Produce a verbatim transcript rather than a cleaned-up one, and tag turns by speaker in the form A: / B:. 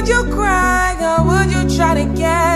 A: Would you cry or would you try to get